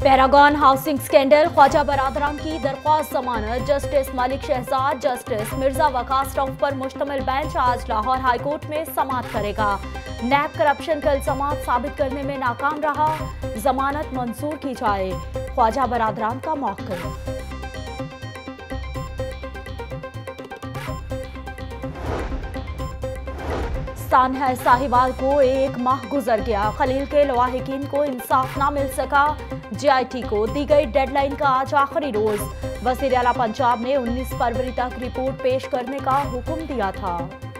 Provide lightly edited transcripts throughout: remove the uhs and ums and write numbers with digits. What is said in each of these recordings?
Paragon housing scandal, Khawaja बरादरान की दरख्वास्त जमानत। जस्टिस मलिक शहजाद, जस्टिस मिर्जा वकास रऊफ पर मुश्तमिल बेंच आज लाहौर हाईकोर्ट में समाअत करेगा। नैब करप्शन का इल्जामात साबित करने में नाकाम रहा, जमानत मंजूर की जाए, ख्वाजा बरादरान का मौक़िफ़। सानहा साहिवाल को 1 माह गुजर गया, खलील के लवाहिकीन को इंसाफ ना मिल सका। JIT को दी गई डेडलाइन का आज आखिरी रोज। वज़ीर आला पंजाब ने 19 फरवरी तक रिपोर्ट पेश करने का हुक्म दिया था।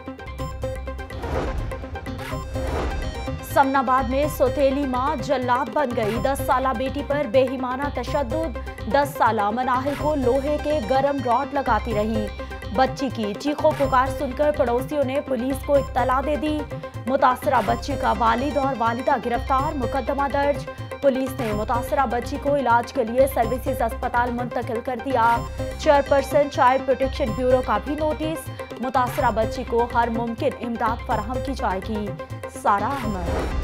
समनाबाद में सौतेली मां जल्लाद बन गई, 10 साला बेटी पर बेईमाना तशद्दुद। 10 साला मनाहिल को लोहे के गरम रॉड लगाती रही। बच्ची की चीखों पुकार सुनकर पड़ोसियों ने पुलिस को इत्तला दे दी। मुतासरा बच्ची का वालिद और वालिदा गिरफ्तार, मुकदमा दर्ज। पुलिस ने मुतासरा बच्ची को इलाज के लिए सर्विसेज अस्पताल मुंतकिल कर दिया। चेयरपर्सन चाइल्ड प्रोटेक्शन ब्यूरो का भी नोटिस, मुतासरा बच्ची को हर मुमकिन इमदाद फराहम की जाएगी। सारा अहमद।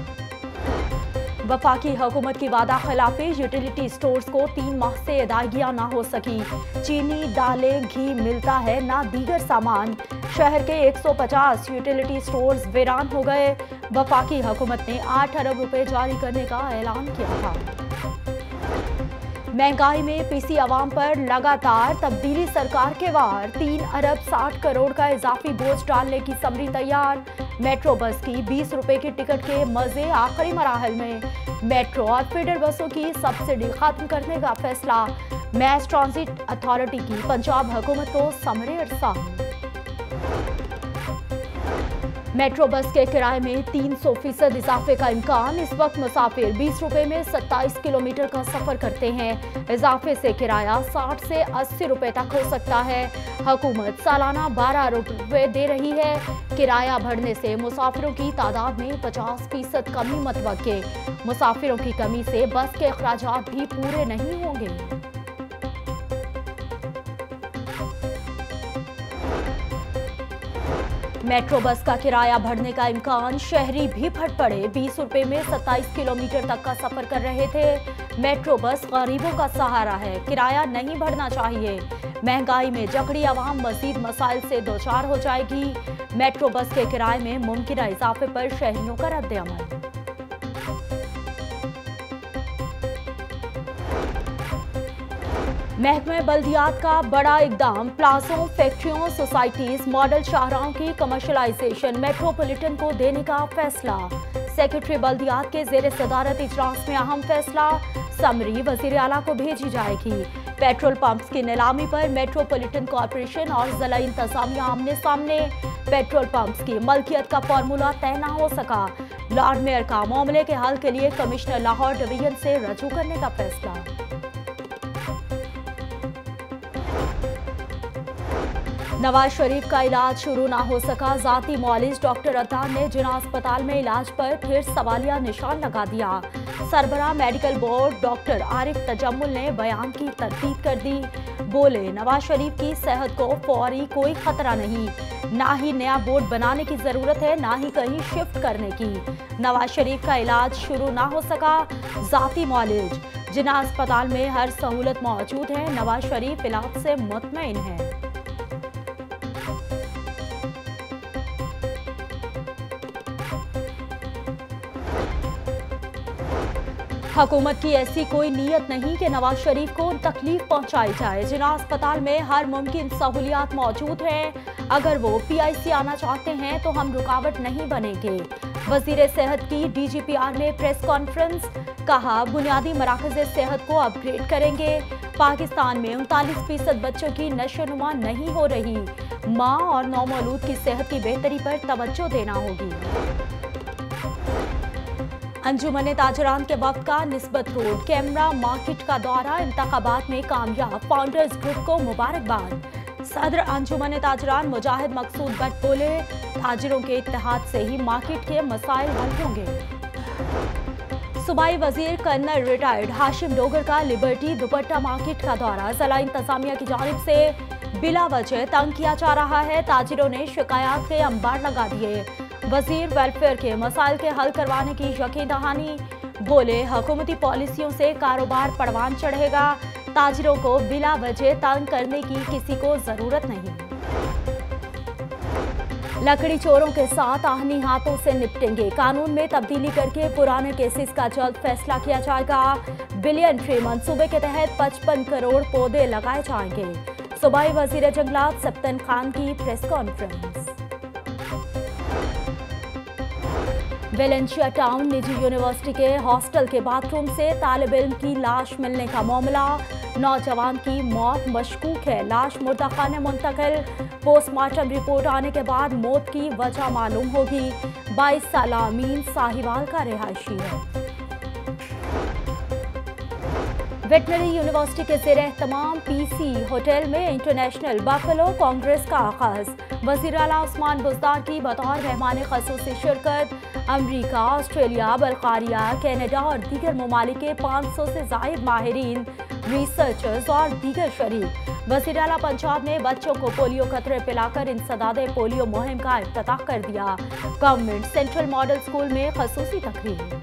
वफाकी हुकूमत की वादा खिलाफी, यूटिलिटी स्टोर्स को 3 माह से अदायगियां ना हो सकी। चीनी, दालें, घी मिलता है ना दीगर सामान। शहर के 150 यूटिलिटी स्टोर्स वीरान हो गए। वफाकी हुकूमत ने 8 अरब रुपए जारी करने का ऐलान किया था। महंगाई में पीसी अवाम पर लगातार तब्दीली सरकार के वार, 3 अरब 60 करोड़ का इजाफी बोझ डालने की समरी तैयार। मेट्रो बस की 20 रुपए की टिकट के मजे आखिरी मराहल में। मेट्रो और फीडर बसों की सब्सिडी खत्म करने का फैसला। मैस ट्रांजिट अथॉरिटी की पंजाब हुकूमत को समरी अरसा। मेट्रो बस के किराए में 300% इजाफे का इम्कान। इस वक्त मुसाफिर 20 रुपए में 27 किलोमीटर का सफर करते हैं। इजाफे से किराया 60 से 80 रुपए तक हो सकता है। हुकूमत सालाना 12 रुपए दे रही है। किराया बढ़ने से मुसाफिरों की तादाद में 50% कमी मतवक्के। मुसाफिरों की कमी से बस के अखराजात भी पूरे नहीं होंगे। मेट्रो बस का किराया बढ़ने का इम्कान, शहरी भी फट पड़े। 20 रुपए में 27 किलोमीटर तक का सफर कर रहे थे। मेट्रो बस गरीबों का सहारा है, किराया नहीं बढ़ना चाहिए। महंगाई में जकड़ी आवाम मजीद मसाइल से दो चार हो जाएगी। मेट्रो बस के किराए में मुमकिन इजाफे पर शहरियों का रद्द-ए-अमल। महकमे बल्दियात का बड़ा इकदाम, प्लाजों, फैक्ट्रियों, सोसाइटीज, मॉडल शाहराहों की कमर्शलाइजेशन मेट्रोपॉलिटन को देने का फैसला। सेक्रेटरी बल्दियात के जेर सदारत इजलास में अहम फैसला, समरी वजीर आला को भेजी जाएगी। पेट्रोल पंप्स की नीलामी पर मेट्रोपॉलिटन कॉरपोरेशन और जिला इंतजामिया आमने सामने। पेट्रोल पंप्स की मलकियत का फार्मूला तय न हो सका, लॉर्ड मेयर का मामले के हल के लिए कमिश्नर लाहौर डिवीजन से रजू करने का फैसला। नवाज शरीफ का इलाज शुरू ना हो सका, जाती मुआलिज डॉक्टर अतार ने जिना अस्पताल में इलाज पर फिर सवालिया निशान लगा दिया। सरबराह medical board doctor Arif Tajammul ने बयान की तरदीद कर दी। बोले, नवाज शरीफ की सेहत को फौरी कोई खतरा नहीं, ना ही नया बोर्ड बनाने की जरूरत है, ना ही कहीं शिफ्ट करने की। नवाज शरीफ का इलाज शुरू ना हो सका, जाती मुआलिज, जिना अस्पताल में हर सहूलत मौजूद है, नवाज शरीफ इलाज से मुतमईन है। हुकूमत की ऐसी कोई नीयत नहीं कि नवाज शरीफ को तकलीफ पहुंचाई जाए। जिना अस्पताल में हर मुमकिन सहूलियात मौजूद हैं। अगर वो PIC आना चाहते हैं तो हम रुकावट नहीं बनेंगे। वजीर सेहत की DGPR में प्रेस कॉन्फ्रेंस, कहा बुनियादी मराकज़ सेहत को अपग्रेड करेंगे। पाकिस्तान में 39% बच्चों की नशोनुमा नहीं हो रही, माँ और नौमौलूद की सेहत की बेहतरी पर तवज्जो देना होगी। अंजुमन ताजरान के वक्त का निस्बत रोड कैमरा मार्केट का दौरा, इंतखाबात में कामयाब, फाउंडर्स ग्रुप को मुबारकबाद। सदर अंजुमन ताजरान मुजाहिद मकसूद भट्ट बोले, ताजिरों के इत्तेहाद से ही मार्केट के मसाइल हल होंगे। सूबाई वजीर कर्नल रिटायर्ड हाशिम डोगर का लिबर्टी दुपट्टा मार्केट का दौरा, जिला इंतजामिया की जानिब से बिला वजह तंग किया जा रहा है। ताजिरों ने शिकायत के अंबार लगा दिए। वजीर वेलफेयर के मसाइल के हल करवाने की यकीन दहानी। बोले हुकूमती पॉलिसियों से कारोबार परवान चढ़ेगा, ताजिरों को बिला वजह तंग करने की किसी को जरूरत नहीं। लकड़ी चोरों के साथ आहनी हाथों से निपटेंगे, कानून में तब्दीली करके पुराने केसेस का जल्द फैसला किया जाएगा। बिलियन ट्री मंसूबे के तहत 55 करोड़ पौधे लगाए जाएंगे। सूबाई वजीर जंगलात सप्तन खान की प्रेस कॉन्फ्रेंस। वेलेंशिया टाउन निजी यूनिवर्सिटी के हॉस्टल के बाथरूम से तालिब इल्म की लाश मिलने का मामला, नौजवान की मौत मशकूक है, लाश मुर्दाखाने मुंतकिल, पोस्टमार्टम रिपोर्ट आने के बाद मौत की वजह मालूम होगी। 22 साला अमीन साहिवाल का रिहायशी है। वेटनरी यूनिवर्सिटी के ज़ेर एहतमाम पीसी होटल में इंटरनेशनल बफेलो कांग्रेस का आगाज, वज़ीर आला उस्मान बुज़दार की बतौर मेहमान ख़ुसूसी शिरकत। अमरीका, ऑस्ट्रेलिया, बल्गारिया, कनाडा और दीगर ममालिक के 500 से ज़ायद माहिरीन, रिसर्चर्स और दीगर शरीक। वज़ीर आला पंजाब ने बच्चों को पोलियो कतरे पिलाकर इंसदादे पोलियो मुहिम का इफ्तिताह कर दिया। गवर्नमेंट सेंट्रल मॉडल स्कूल में ख़ुसूसी तकरीर।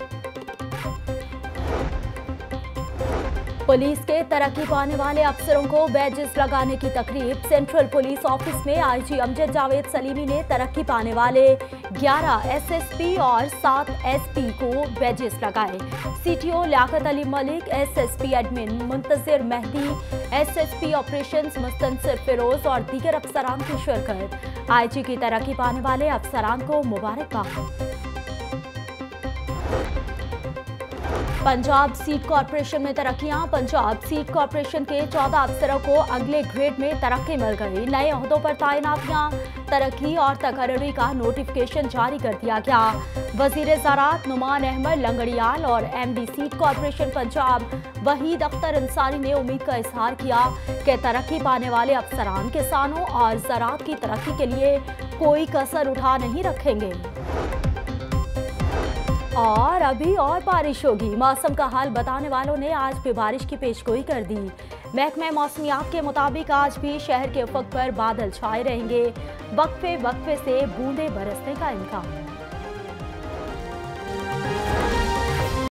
पुलिस के तरक्की पाने वाले अफसरों को बैजेस लगाने की तकरीब, सेंट्रल पुलिस ऑफिस में आईजी अमजद जावेद सलीमी ने तरक्की पाने वाले 11 एसएसपी और 7 एसपी को बैजेस लगाए। CTO Liaquat Ali Malik, SSP admin Muntazir Mehdi, SSP operations Mustansar Feroz और दीगर अफसरान की शिरकत। आईजी की तरक्की पाने वाले अफसरान को मुबारकबाद। पंजाब सीड कॉरपोरेशन में तरक्कियां, पंजाब सीड कॉरपोरेशन के 14 अफसरों को अगले ग्रेड में तरक्की मिल गई। नए ओहदों पर तैनातियां, तरक्की और तकर्री का नोटिफिकेशन जारी कर दिया गया। वजीर ज़राअत नुमान अहमद लंगड़ियाल और MD seed corporation Punjab Waheed Akhtar Ansari ने उम्मीद का इजहार किया कि तरक्की पाने वाले अफसरान किसानों और ज़राअत की तरक्की के लिए कोई कसर उठा नहीं रखेंगे। और अभी और बारिश होगी, मौसम का हाल बताने वालों ने आज भी बारिश की पेशगोई कर दी। महकमे मौसमियात के मुताबिक आज भी शहर के उफक पर बादल छाए रहेंगे, वक्फे वक्फे से बूंदे बरसने का इम्कान।